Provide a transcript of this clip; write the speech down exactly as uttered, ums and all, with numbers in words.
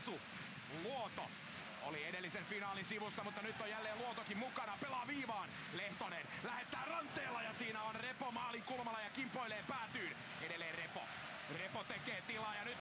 Su, Luoto oli edellisen finaalin sivussa, mutta nyt on jälleen Luotokin mukana. Pelaa viivaan. Lehtonen lähettää ranteella ja siinä on Repo maalin kulmalla ja kimpoilee päätyyn. Edelleen Repo. Repo tekee tilaa ja nyt